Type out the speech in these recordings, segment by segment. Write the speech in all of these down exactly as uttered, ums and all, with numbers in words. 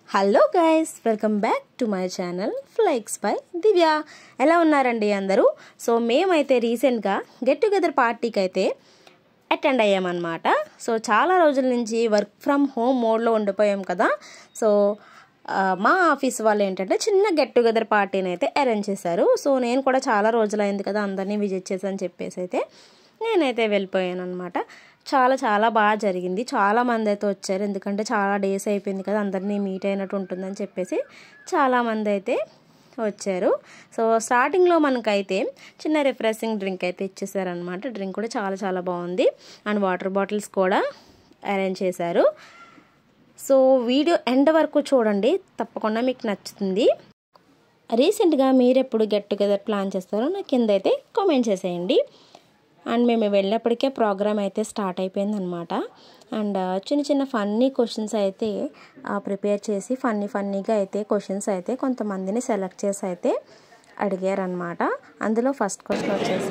Hello guys, welcome back to my channel flex by Divya. ఎలా ఉన్నారండి అందరూ? సో మేమైతే రీసెంట్గా గెట్ టుగెదర్ పార్టీకి అయితే అటెండ్ అయ్యామన్నమాట. సో చాలా రోజుల నుంచి వర్క్ ఫ్రమ్ హోమ్ మోడ్లో ఉండిపోయాం కదా. సో మా ఆఫీస్ వాళ్ళు ఏంటంటే చిన్న గెట్ టుగెదర్ పార్టీని అయితే అరేంజ్ చేశారు. సో నేను కూడా చాలా రోజులైంది కదా అందరినీ విజిట్ చేశాను చెప్పేసి అయితే నేనైతే వెళ్ళిపోయాను అనమాట. చాలా చాలా బాగా జరిగింది. చాలామంది అయితే వచ్చారు, ఎందుకంటే చాలా డేస్ అయిపోయింది కదా అందరినీ మీట్ అయినట్టు ఉంటుందని చెప్పేసి చాలామంది అయితే వచ్చారు. సో స్టార్టింగ్లో మనకైతే చిన్న రిఫ్రెషింగ్ డ్రింక్ అయితే ఇచ్చేసారనమాట. డ్రింక్ కూడా చాలా చాలా బాగుంది అండ్ వాటర్ బాటిల్స్ కూడా అరేంజ్ చేశారు. సో వీడియో ఎండ్ వరకు చూడండి, తప్పకుండా మీకు నచ్చుతుంది. రీసెంట్గా మీరు ఎప్పుడు గెట్ టుగెదర్ ప్లాన్ చేస్తారో నాకు కింద అయితే కామెంట్ చేసేయండి. అండ్ మేము వెళ్ళినప్పటికే ప్రోగ్రామ్ అయితే స్టార్ట్ అయిపోయిందనమాట. అండ్ చిన్న చిన్న ఫన్నీ క్వశ్చన్స్ అయితే ప్రిపేర్ చేసి ఫన్నీ ఫన్నీగా అయితే క్వశ్చన్స్ అయితే కొంతమందిని సెలెక్ట్ చేసి అయితే అడిగారనమాట. అందులో ఫస్ట్ క్వశ్చన్ వచ్చేసి,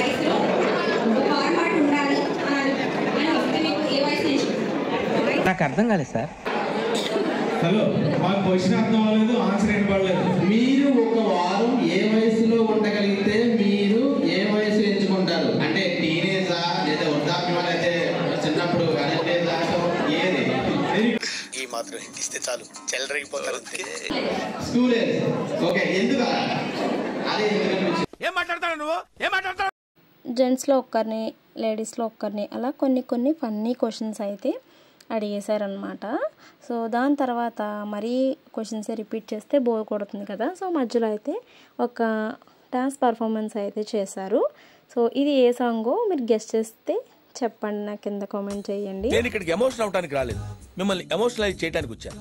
నాకు అర్థం కాలేదు సార్. హలో, మాకు క్వశ్చన్ అర్థం అవ్వలేదు, ఆన్సర్ ఏం పడలేదు. మీరు ఒక వారం ఏ వయసులో ఉండగలిగితే మీరు ఏ వయసు ఎంచుకుంటారు? అంటే టీనేజా లేదా వృద్ధాప్యమా లేదా చిన్నప్పుడు అడల్టేజా, ఏది? ఈ మాత్రం ఇస్తే చాలు చెల్లరగిపోతారు. School age. ఓకే, ఎందుకు అదే ఏం మాట్లాడతాడు నువ్వు? ఏం మాట్లాడతాడు? జెంట్స్లో ఒక్కరిని లేడీస్లో ఒక్కరిని అలా కొన్ని కొన్ని ఫన్నీ క్వశ్చన్స్ అయితే అడిగేశారనమాట. సో దాని తర్వాత మరీ క్వశ్చన్స్ రిపీట్ చేస్తే బోర్ కొడుతుంది కదా. సో మధ్యలో అయితే ఒక డాన్స్ పర్ఫార్మెన్స్ అయితే చేశారు. సో ఇది ఏ సాంగో మీరు గెస్ట్ చేస్తే చెప్పండి, నా కింద కామెంట్ చేయండి. నేను ఇక్కడికి ఎమోషన్ అవడానికి రాలేదు, మిమ్మల్ని ఎమోషనలైజ్ చేయడానికి వచ్చాను.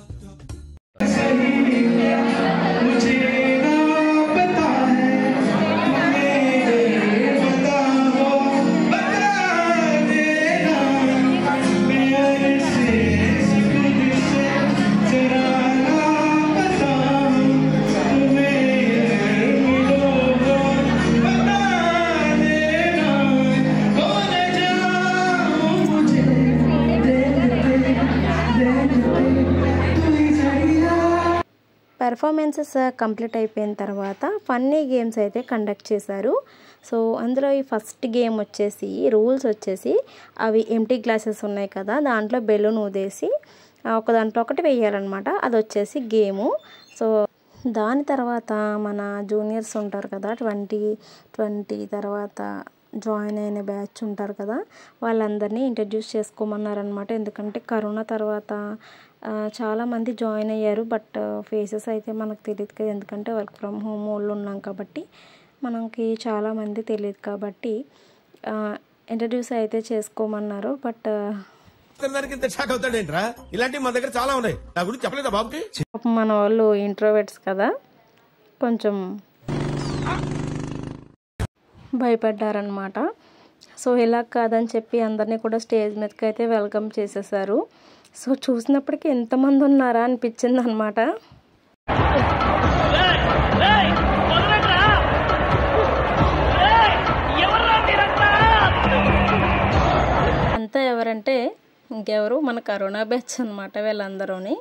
పెర్ఫార్మెన్సెస్ కంప్లీట్ అయిపోయిన తర్వాత ఫన్నీ గేమ్స్ అయితే కండక్ట్ చేశారు. సో అందులో ఈ ఫస్ట్ గేమ్ వచ్చేసి రూల్స్ వచ్చేసి అవి ఎంటీ గ్లాసెస్ ఉన్నాయి కదా, దాంట్లో బెలూన్ ఊదేసి ఒక దాంట్లో ఒకటి వేయాలన్నమాట. అది వచ్చేసి గేము. సో దాని తర్వాత మన జూనియర్స్ ఉంటారు కదా, ట్వంటీ ట్వంటీ తర్వాత జాయిన్ అయిన బ్యాచ్ ఉంటారు కదా, వాళ్ళందరినీ ఇంట్రడ్యూస్ చేసుకోమన్నారనమాట. ఎందుకంటే కరోనా తర్వాత చాలామంది జాయిన్ అయ్యారు, బట్ ఫేసెస్ అయితే మనకు తెలియదు కదా, ఎందుకంటే వర్క్ ఫ్రమ్ హోమ్ వాళ్ళు ఉన్నాం కాబట్టి మనకి చాలామంది తెలియదు కాబట్టి ఇంట్రడ్యూస్ అయితే చేసుకోమన్నారు. బట్ ఇలాంటి మా దగ్గర చాలా ఉన్నాయి, నా గురించి చెప్పలేదా బాబుకి? మన వాళ్ళు ఇంట్రోవర్ట్స్ కదా, కొంచెం భయపడ్డారనమాట. సో ఇలా కాదని చెప్పి అందరినీ కూడా స్టేజ్ మీదకి అయితే వెల్కమ్ చేసేసారు. సో చూసినప్పటికీ ఎంతమంది ఉన్నారా అనిపించింది అనమాట. అంతా ఎవరంటే ఇంకెవరు, మన కరోనా బ్యాచ్ అనమాట వీళ్ళందరూని.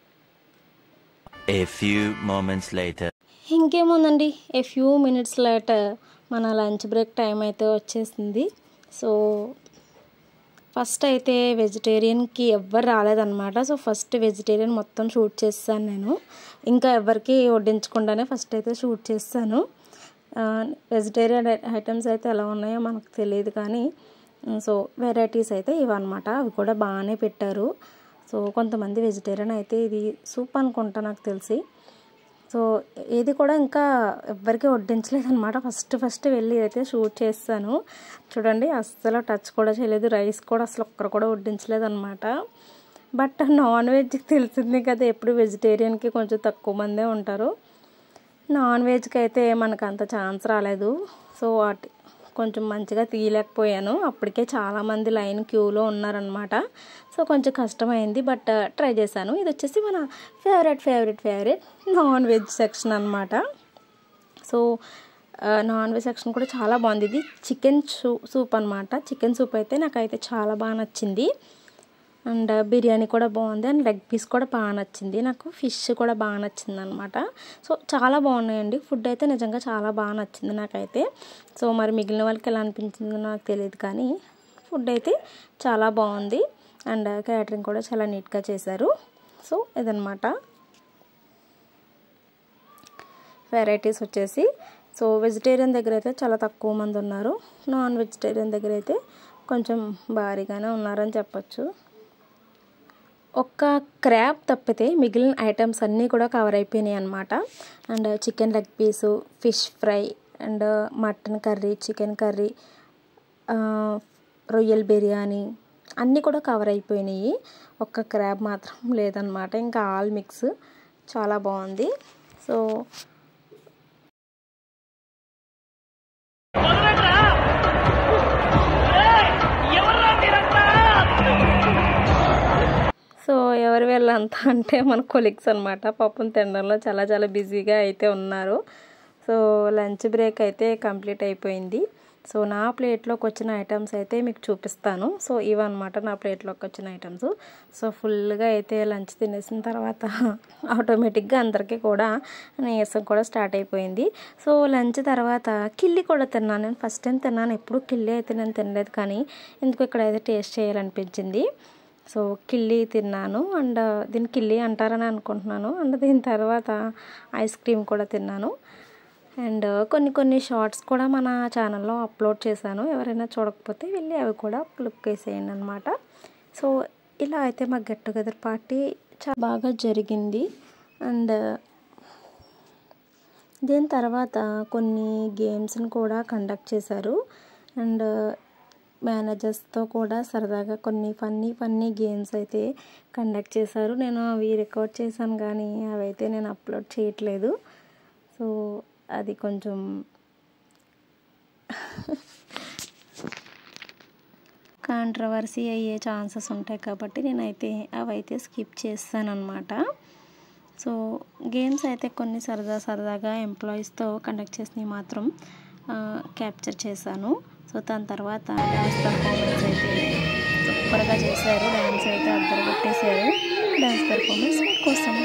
ఇంకేముందండి, ఏ ఫ్యూ మినిట్స్ లేటర్ మన లంచ్ బ్రేక్ టైం అయితే వచ్చేసింది. సో ఫస్ట్ అయితే వెజిటేరియన్కి ఎవ్వరు రాలేదన్నమాట. సో ఫస్ట్ వెజిటేరియన్ మొత్తం షూట్ చేస్తాను నేను, ఇంకా ఎవరికి వడ్డించకుండానే ఫస్ట్ అయితే షూట్ చేస్తాను. వెజిటేరియన్ ఐటమ్స్ అయితే ఎలా ఉన్నాయో మనకు తెలియదు కానీ సో వెరైటీస్ అయితే ఇవన్నమాట, అవి కూడా బాగానే పెట్టారు. సో కొంతమంది వెజిటేరియన్ అయితే ఇది సూప్ అనుకుంటా నాకు తెలిసి. సో ఇది కూడా ఇంకా ఎవ్వరికి వడ్డించలేదు అనమాట. ఫస్ట్ ఫస్ట్ వెళ్ళి అయితే షూట్ చేస్తాను. చూడండి, అస్సలు టచ్ కూడా చేయలేదు, రైస్ కూడా అసలు ఒక్కరు కూడా వడ్డించలేదు అనమాట. బట్ నాన్ వెజ్కి తెలిసింది కదా, ఎప్పుడు వెజిటేరియన్కి కొంచెం తక్కువ మందే ఉంటారు, నాన్ వెజ్కి అయితే మనకు అంత ఛాన్స్ రాలేదు. సో వాటి కొంచెం మంచిగా తీయలేకపోయాను, అప్పటికే చాలామంది లైన్ క్యూలో ఉన్నారనమాట. సో కొంచెం కష్టమైంది, బట్ ట్రై చేశాను. ఇది వచ్చేసి మన favourite favourite favourite non veg section అనమాట. సో నాన్ వెజ్ సెక్షన్ కూడా చాలా బాగుంది. ఇది చికెన్ సూ సూప్ అనమాట. చికెన్ సూప్ అయితే నాకైతే చాలా బాగా నచ్చింది. అండ్ బిర్యానీ కూడా బాగుంది అండ్ లెగ్ పీస్ కూడా బాగా నచ్చింది నాకు, ఫిష్ కూడా బాగా నచ్చింది అనమాట. సో చాలా బాగున్నాయండి, ఫుడ్ అయితే నిజంగా చాలా బాగా నచ్చింది నాకైతే. సో మరి మిగిలిన వాళ్ళకి ఎలా అనిపించిందో నాకు తెలియదు కానీ ఫుడ్ అయితే చాలా బాగుంది అండ్ క్యాటరింగ్ కూడా చాలా నీట్గా చేశారు. సో ఇదనమాట వెరైటీస్ వచ్చేసి. సో వెజిటేరియన్ దగ్గర అయితే చాలా తక్కువ మంది ఉన్నారు, నాన్ వెజిటేరియన్ దగ్గర అయితే కొంచెం భారీగానే ఉన్నారని చెప్పచ్చు. ఒక్క క్రాబ్ తప్పితే మిగిలిన ఐటమ్స్ అన్నీ కూడా కవర్ అయిపోయినాయి అనమాట. And chicken leg piece, fish fry and mutton curry, chicken curry, రొయ్యల బిర్యానీ అన్నీ కూడా కవర్ అయిపోయినాయి. ఒక్క క్రాబ్ మాత్రం లేదనమాట, ఇంకా ఆల్ మిక్స్ చాలా బాగుంది. సో సో ఎవరు వెళ్ళంతా అంటే మన కొలీగ్స్ అనమాట, పాపం తినడంలో చాలా చాలా బిజీగా అయితే ఉన్నారు. సో లంచ్ బ్రేక్ అయితే కంప్లీట్ అయిపోయింది. సో నా ప్లేట్లోకి వచ్చిన ఐటమ్స్ అయితే మీకు చూపిస్తాను. సో ఇవన్నమాట నా ప్లేట్లోకి వచ్చిన ఐటమ్స్. సో ఫుల్గా అయితే లంచ్ తినేసిన తర్వాత ఆటోమేటిక్గా అందరికీ కూడా నీరసం కూడా స్టార్ట్ అయిపోయింది. సో లంచ్ తర్వాత కిల్లి కూడా తిన్నాను, నేను ఫస్ట్ టైం తిన్నాను, ఎప్పుడు కిల్లి అయితే నేను తినలేదు కానీ ఎందుకు ఇక్కడ అయితే టేస్ట్ చేయాలనిపించింది. సో కిల్లి తిన్నాను అండ్ దీన్ని కిల్లి అంటారని అనుకుంటున్నాను. అండ్ దీని తర్వాత ఐస్ క్రీమ్ కూడా తిన్నాను. అండ్ కొన్ని కొన్ని షార్ట్స్ కూడా మన ఛానల్లో అప్లోడ్ చేశాను, ఎవరైనా చూడకపోతే వెళ్ళి అవి కూడా క్లిక్ వేసేయండి అనమాట. సో ఇలా అయితే మా గెట్ టుగెదర్ పార్టీ చాలా బాగా జరిగింది. అండ్ దీని తర్వాత కొన్ని గేమ్స్ని కూడా కండక్ట్ చేశారు అండ్ మేనేజర్స్తో కూడా సరదాగా కొన్ని ఫన్నీ ఫన్నీ గేమ్స్ అయితే కండక్ట్ చేశారు. నేను అవి రికార్డ్ చేశాను కానీ అవి అయితే నేను అప్లోడ్ చేయట్లేదు. సో అది కొంచెం కాంట్రవర్సీ అయ్యే ఛాన్సెస్ ఉంటాయి కాబట్టి నేనైతే అవైతే స్కిప్ చేస్తాను అనమాట. సో గేమ్స్ అయితే కొన్ని సరదా సరదాగా ఎంప్లాయీస్తో కండక్ట్ చేసినవి మాత్రం క్యాప్చర్ చేశాను. సో దాని తర్వాత డ్యాన్స్ పర్ఫార్మెన్స్ అయితే సూపర్గా చేశారు, డ్యాన్స్ అయితే అద్దరు కొట్టేశారు. డ్యాన్స్ పర్ఫార్మెన్స్ కోసం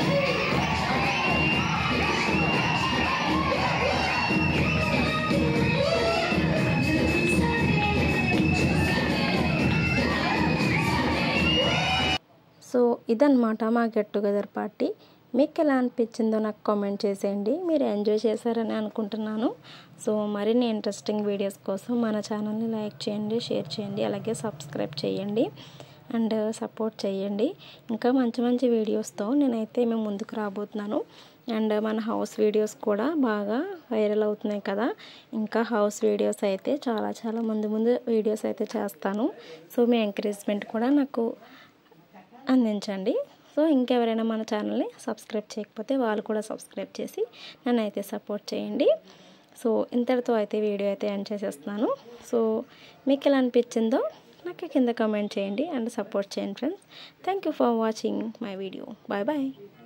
సో ఇదన్నమాట మా గెట్ టుగెదర్ పార్టీ. మీకు ఎలా అనిపించిందో నాకు కామెంట్ చేసేయండి, మీరు ఎంజాయ్ చేశారని అనుకుంటున్నాను. సో మరిన్ని ఇంట్రెస్టింగ్ వీడియోస్ కోసం మన ఛానల్ని లైక్ చేయండి, షేర్ చేయండి, అలాగే సబ్స్క్రైబ్ చేయండి అండ్ సపోర్ట్ చేయండి. ఇంకా మంచి మంచి వీడియోస్తో నేనైతే మేము ముందుకు రాబోతున్నాను. అండ్ మన హౌస్ వీడియోస్ కూడా బాగా వైరల్ అవుతున్నాయి కదా, ఇంకా హౌస్ వీడియోస్ అయితే చాలా చాలా ముందు ముందు వీడియోస్ అయితే చేస్తాను. సో మీ ఎంకరేజ్మెంట్ కూడా నాకు అందించండి. సో ఇంకెవరైనా మన ఛానల్ని సబ్స్క్రైబ్ చేయకపోతే వాళ్ళు కూడా సబ్స్క్రైబ్ చేసి నన్ను అయితే సపోర్ట్ చేయండి. సో ఇంతటితో అయితే వీడియో అయితే ఎండ్ చేసేస్తున్నాను. సో మీకు ఎలా అనిపించిందో నాకు కింద కామెంట్ చేయండి అండ్ సపోర్ట్ చేయండి friends. Thank you for watching my video. Bye bye.